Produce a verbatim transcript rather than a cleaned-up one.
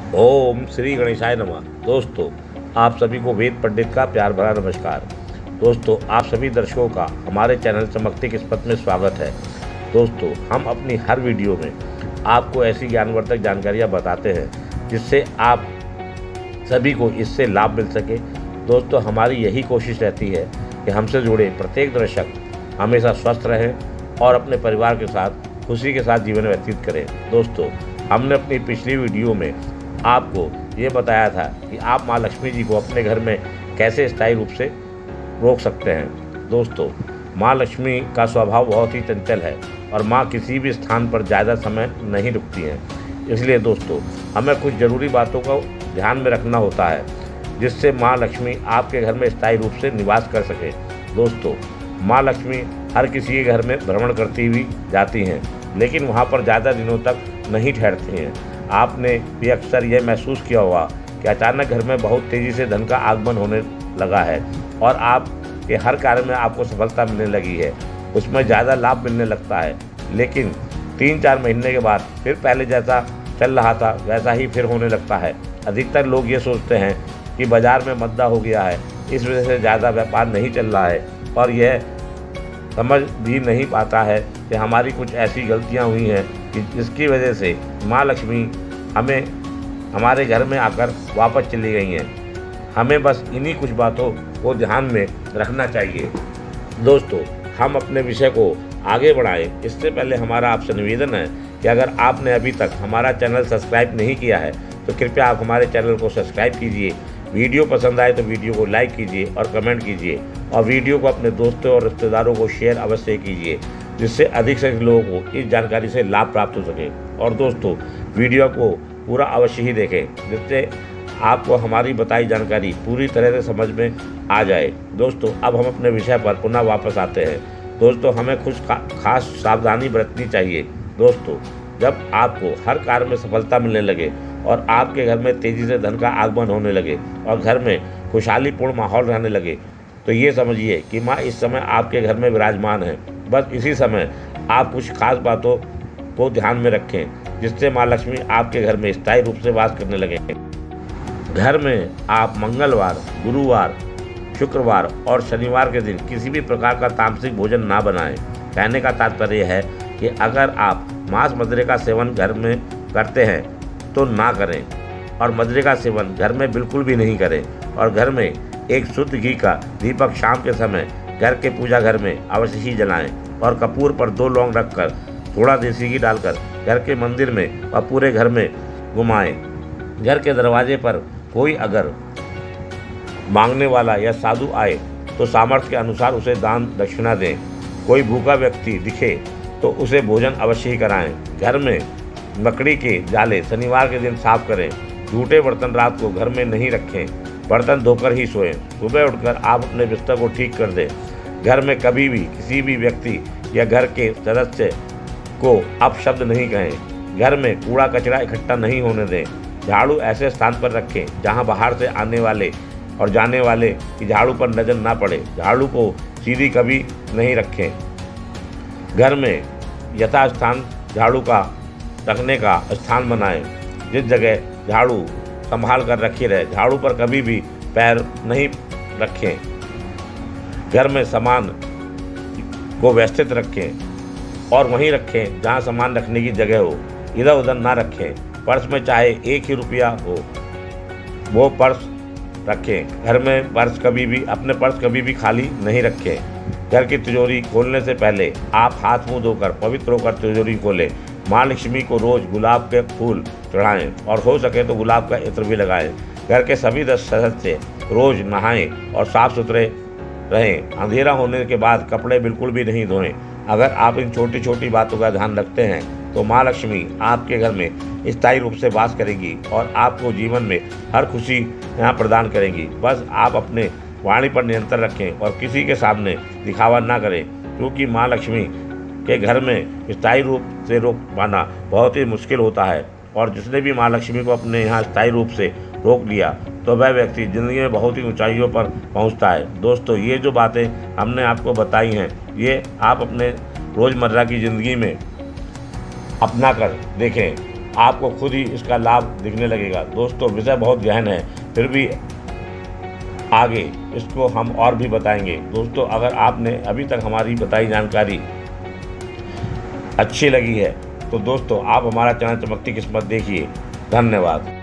ओम श्री गणेशाय नमः। दोस्तों, आप सभी को वेद पंडित का प्यार भरा नमस्कार। दोस्तों, आप सभी दर्शकों का हमारे चैनल चमकती किस्मत में स्वागत है। दोस्तों, हम अपनी हर वीडियो में आपको ऐसी ज्ञानवर्धक जानकारियाँ बताते हैं जिससे आप सभी को इससे लाभ मिल सके। दोस्तों, हमारी यही कोशिश रहती है कि हमसे जुड़े प्रत्येक दर्शक हमेशा स्वस्थ रहें और अपने परिवार के साथ खुशी के साथ जीवन व्यतीत करें। दोस्तों, हमने अपनी पिछली वीडियो में आपको ये बताया था कि आप माँ लक्ष्मी जी को अपने घर में कैसे स्थायी रूप से रोक सकते हैं। दोस्तों, माँ लक्ष्मी का स्वभाव बहुत ही चंचल है और माँ किसी भी स्थान पर ज़्यादा समय नहीं रुकती हैं। इसलिए दोस्तों, हमें कुछ ज़रूरी बातों को ध्यान में रखना होता है जिससे माँ लक्ष्मी आपके घर में स्थायी रूप से निवास कर सके। दोस्तों, माँ लक्ष्मी हर किसी के घर में भ्रमण करती हुई जाती हैं, लेकिन वहाँ पर ज़्यादा दिनों तक नहीं ठहरती हैं। आपने भी अक्सर यह महसूस किया होगा कि अचानक घर में बहुत तेज़ी से धन का आगमन होने लगा है और आपके हर कार्य में आपको सफलता मिलने लगी है, उसमें ज़्यादा लाभ मिलने लगता है। लेकिन तीन चार महीने के बाद फिर पहले जैसा चल रहा था वैसा ही फिर होने लगता है। अधिकतर लोग ये सोचते हैं कि बाज़ार में मद्दा हो गया है, इस वजह से ज़्यादा व्यापार नहीं चल रहा है और यह समझ भी नहीं पाता है कि हमारी कुछ ऐसी गलतियां हुई हैं कि जिसकी वजह से माँ लक्ष्मी हमें हमारे घर में आकर वापस चली गई हैं। हमें बस इन्हीं कुछ बातों को ध्यान में रखना चाहिए। दोस्तों, हम अपने विषय को आगे बढ़ाएं इससे पहले हमारा आपसे निवेदन है कि अगर आपने अभी तक हमारा चैनल सब्सक्राइब नहीं किया है तो कृपया आप हमारे चैनल को सब्सक्राइब कीजिए। वीडियो पसंद आए तो वीडियो को लाइक कीजिए और कमेंट कीजिए और वीडियो को अपने दोस्तों और रिश्तेदारों को शेयर अवश्य कीजिए जिससे अधिक से अधिक लोगों को इस जानकारी से लाभ प्राप्त हो सके। और दोस्तों, वीडियो को पूरा अवश्य ही देखें जिससे आपको हमारी बताई जानकारी पूरी तरह से समझ में आ जाए। दोस्तों, अब हम अपने विषय पर पुनः वापस आते हैं। दोस्तों, हमें कुछ खास सावधानी बरतनी चाहिए। दोस्तों, जब आपको हर कार्य में सफलता मिलने लगे और आपके घर में तेज़ी से धन का आगमन होने लगे और घर में खुशहालीपूर्ण माहौल रहने लगे तो ये समझिए कि माँ इस समय आपके घर में विराजमान है। बस इसी समय आप कुछ खास बातों को ध्यान में रखें जिससे माँ लक्ष्मी आपके घर में स्थायी रूप से वास करने लगे। घर में आप मंगलवार, गुरुवार, शुक्रवार और शनिवार के दिन किसी भी प्रकार का तामसिक भोजन ना बनाएं। कहने का तात्पर्य है कि अगर आप मांस मदिरे का सेवन घर में करते हैं तो ना करें और मदिरे का सेवन घर में बिल्कुल भी नहीं करें। और घर में एक शुद्ध घी का दीपक शाम के समय घर के पूजा घर में अवश्य ही जलाएं और कपूर पर दो लौंग रखकर थोड़ा देसी घी डालकर घर के मंदिर में और पूरे घर में घुमाएं। घर के दरवाजे पर कोई अगर मांगने वाला या साधु आए तो सामर्थ्य के अनुसार उसे दान दक्षिणा दें। कोई भूखा व्यक्ति दिखे तो उसे भोजन अवश्य ही कराएं। घर में लकड़ी के जाले शनिवार के दिन साफ करें। झूठे बर्तन रात को घर में नहीं रखें। बर्तन धोकर ही सोएं। सुबह उठकर आप अपने बिस्तर को ठीक कर दें। घर में कभी भी किसी भी व्यक्ति या घर के सदस्य को अपशब्द नहीं कहें। घर में कूड़ा कचरा इकट्ठा नहीं होने दें। झाड़ू ऐसे स्थान पर रखें जहां बाहर से आने वाले और जाने वाले की झाड़ू पर नज़र ना पड़े। झाड़ू को सीधी कभी नहीं रखें। घर में यथास्थान झाड़ू का रखने का स्थान बनाएं। जिस जगह झाड़ू संभाल कर रखी रहे, झाड़ू पर कभी भी पैर नहीं रखें। घर में सामान को व्यवस्थित रखें और वहीं रखें जहां सामान रखने की जगह हो। इधर उधर ना रखें। पर्स में चाहे एक ही रुपया हो वो पर्स रखें। घर में पर्स कभी भी अपने पर्स कभी भी खाली नहीं रखें। घर की तिजोरी खोलने से पहले आप हाथ मुंह धोकर पवित्र होकर तिजोरी खोलें। माँ लक्ष्मी को रोज गुलाब के फूल चढ़ाएं और हो सके तो गुलाब का इत्र भी लगाएं। घर के सभी दस सदस्य रोज नहाएं और साफ सुथरे रहें। अंधेरा होने के बाद कपड़े बिल्कुल भी नहीं धोएं। अगर आप इन छोटी छोटी बातों का ध्यान रखते हैं तो माँ लक्ष्मी आपके घर में स्थायी रूप से वास करेंगी और आपको जीवन में हर खुशी यहाँ प्रदान करेंगी। बस आप अपने वाणी पर नियंत्रण रखें और किसी के सामने दिखावा ना करें, क्योंकि माँ लक्ष्मी के घर में स्थायी रूप से रोक पाना बहुत ही मुश्किल होता है और जिसने भी माँ लक्ष्मी को अपने यहाँ स्थायी रूप से रोक लिया तो वह व्यक्ति ज़िंदगी में बहुत ही ऊंचाइयों पर पहुंचता है। दोस्तों, ये जो बातें हमने आपको बताई हैं ये आप अपने रोज़मर्रा की ज़िंदगी में अपना कर देखें आपको खुद ही इसका लाभ दिखने लगेगा। दोस्तों विषय बहुत गहन है, फिर भी आगे इसको हम और भी बताएंगे। दोस्तों अगर आपने अभी तक हमारी बताई जानकारी अच्छी लगी है तो दोस्तों आप हमारा चैनल चमकती किस्मत देखिए। धन्यवाद।